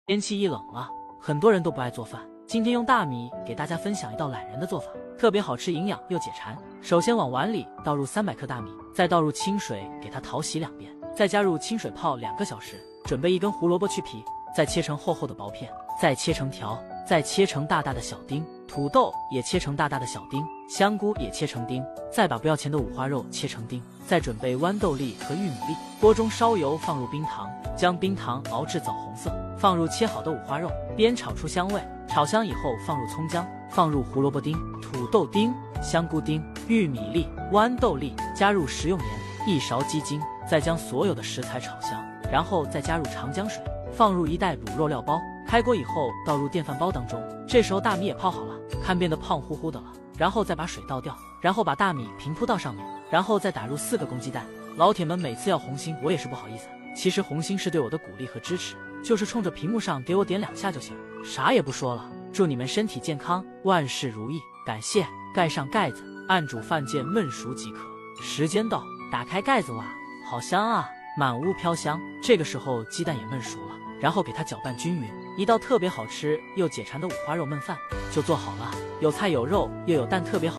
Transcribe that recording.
天气一冷了，很多人都不爱做饭。今天用大米给大家分享一道懒人的做法，特别好吃，营养又解馋。首先往碗里倒入300克大米，再倒入清水给它淘洗2遍，再加入清水泡2个小时。准备1根胡萝卜去皮，再切成厚厚的薄片，再切成条，再切成大大的小丁。土豆也切成大大的小丁，香菇也切成丁，再把不要钱的五花肉切成丁。再准备豌豆粒和玉米粒，锅中烧油，放入冰糖，将冰糖熬至枣红色，放入切好的五花肉，煸炒出香味。炒香以后放入葱姜，放入胡萝卜丁、土豆丁、香菇丁、玉米粒、豌豆粒，加入食用盐，1勺鸡精，再将所有的食材炒香，然后再加入长江水，放入1袋卤肉料包。开锅以后倒入电饭煲当中，这时候大米也泡好了，看变得胖乎乎的了，然后再把水倒掉，然后把大米平铺到上面，然后再打入4个公鸡蛋。老铁们每次要红心，我也是不好意思，其实红心是对我的鼓励和支持，就是冲着屏幕上给我点2下就行，啥也不说了。祝你们身体健康，万事如意，感谢。盖上盖子，按煮饭键焖熟即可。时间到，打开盖子，哇，好香啊，满屋飘香。这个时候鸡蛋也焖熟了，然后给它搅拌均匀，一道特别好吃又解馋的五花肉焖饭就做好了，有菜有肉又有蛋，特别好。